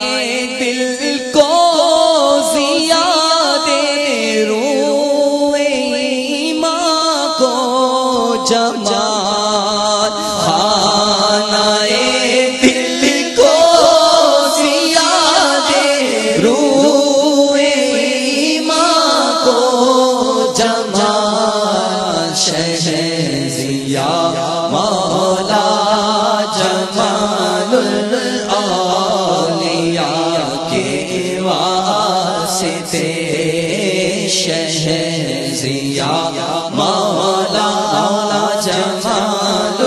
دل کو زیادہ روح ایمان کو جمال خانہ دل کو زیادہ روح ایمان کو جمال شہر ضیا مولا جمال الاولیاء کے واسطے شہر ضیا مولا جمال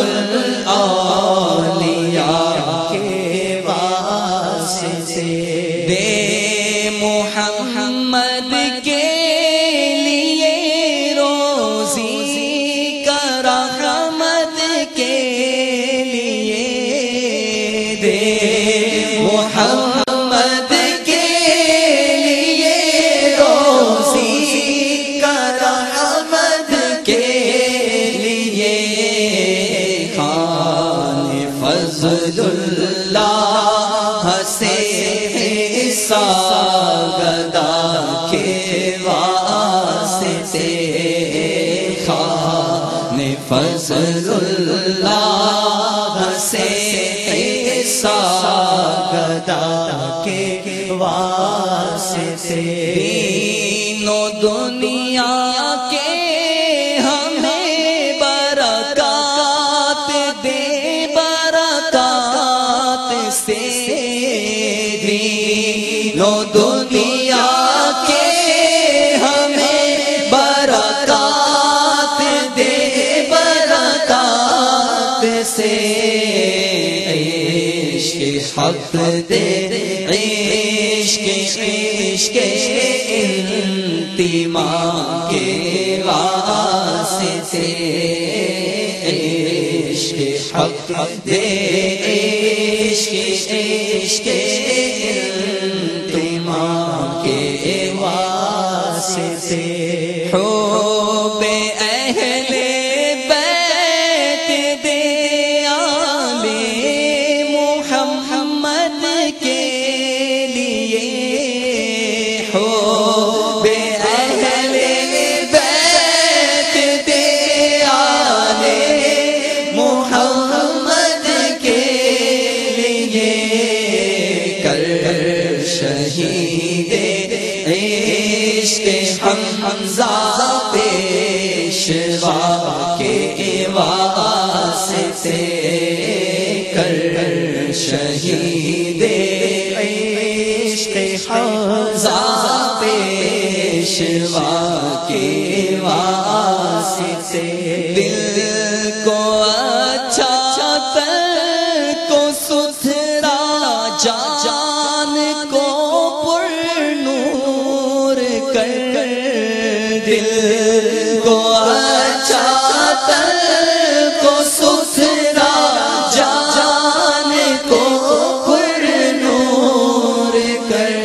الاولیاء کے واسطے دے محمد کے لیے روزی کرامت کے لیے دے محمد کے لیے روزی کرامت کے لیے خان فضل اللہ سے ساگدا کے واسطے خان فضل اللہ سے ساگدا کے واسطے دین و دنیا کے ہمیں برکات دے برکات سے دین و دنیا کے ہمیں برکات دے برکات سے حق دے عشق انتماء کے واسطے عشق حق دے عشق انتماء کے واسطے حب اہل بیت دے آل محمد کے لیے حب اہل بیت دے آل محمد کے لیے کر شہید عشق حمزہ پیشوا کے واسطے کر شہید عشق حمزہ پیشوا کے واسطے دل کو اچھا تن کو ستھرا جان کو پر نور کر دل کو اچھا تن کو ستھرا جان کو پر نور کر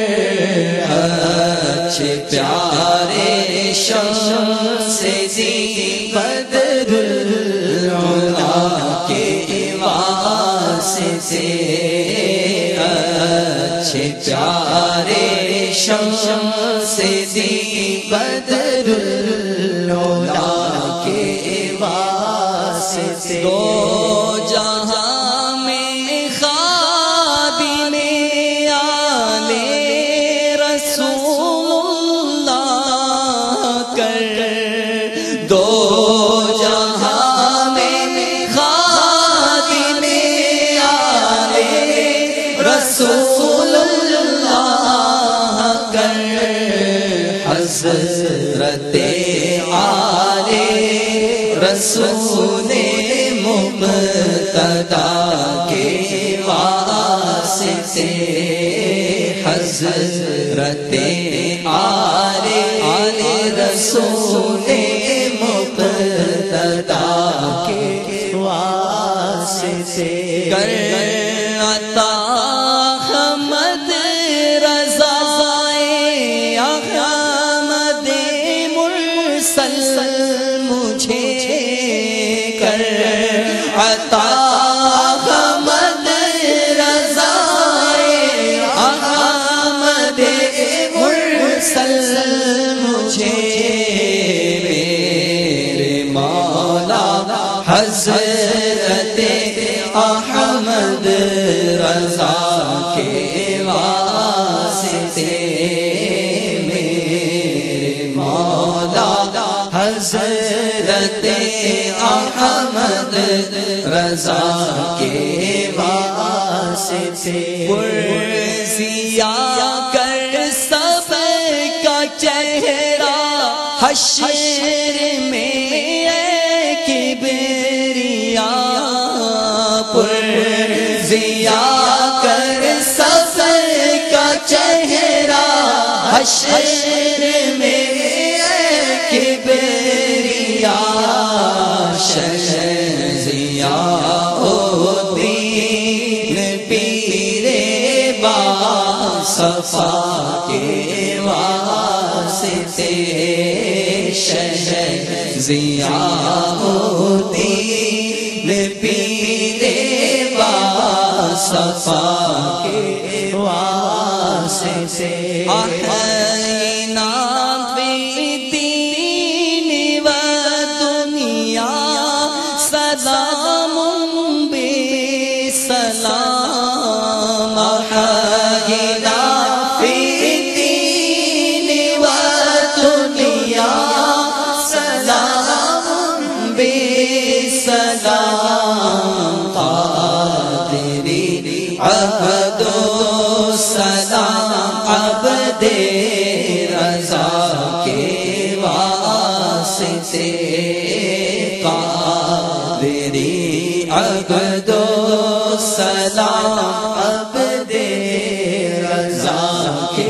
اچھے پیارے شمس زی بدر العلا کے واسطے اچھے پیارے شمس زی بدر العلا کے واسطے دو جہاں میں خادم آل رسول اللہ کر دو جہاں میں خادم آل رسول اللہ کر حضرت آل رسول مقتدا کے واسطے حضرت آل رسول مقتدا کے واسطے کر عطا احمد رضا احمد مرسل مجھے کر عطا احمد رضا کے واسطے میرے مولا حضرت احمد رضا کے واسطے پرزیا کر سب کا چہرہ حشر میں کبریا پرزیا کر سب کا چہرہ حشر میں کبریا شرزیا الدین پیر با صفا کے واسطے شرزیا الدین پیر با صفا کے واسطے احیینا فی الدین و دنیا سلام بسلام احیینا فی الدین و دنیا سلام بسلام قادری عبد السلام عبد رضا کے واسطے قادری عبد السلام عبد رضا کے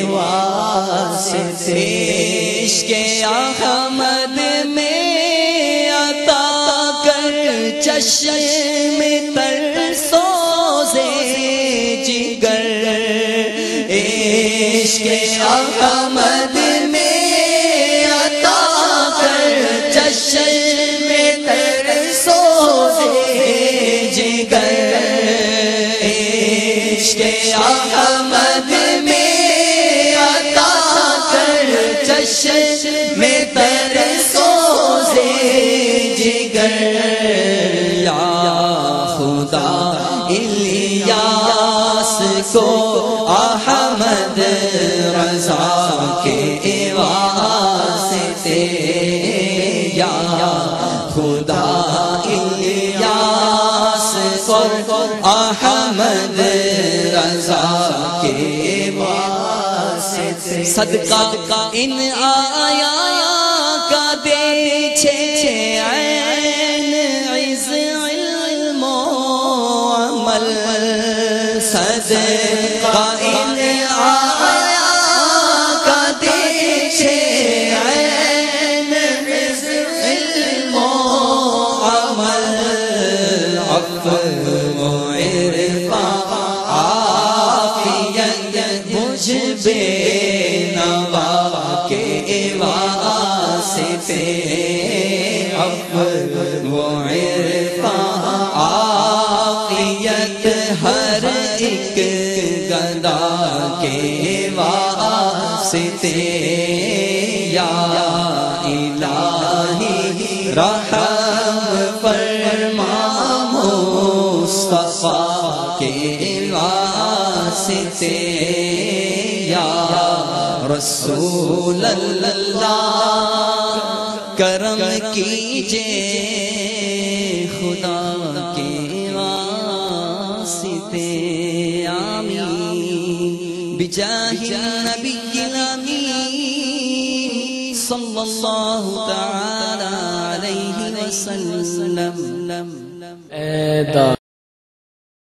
واسطے عشق احمد میں عطا کر چشم تر سوزے جگر عشق احمد میں عطا کر چشم تر سوزے جگر عشق احمد میں عطا کر چشم تر سوزے جگر یا خدا الیاس کو احمد رضا کے واسطے یا خدا الیاس کو احمد رضا کے واسطے صدقہ ان آیا کا دے عین عز علم و عمل صدقہ ان آیا کا دے عین عز علم و عمل عفو و عرفان عافیت مجھ بے نوا کے واسطے عفو و عرفان عافیت ہر ایک گدا کے واسطے یا الہی رحم فرما مصطفیٰ کے واسطے یا رسول اللہ کرم کیجئے خدا کے واسطے آمین بجاہ النبی الامین صلی اللہ تعالی علیہ وسلم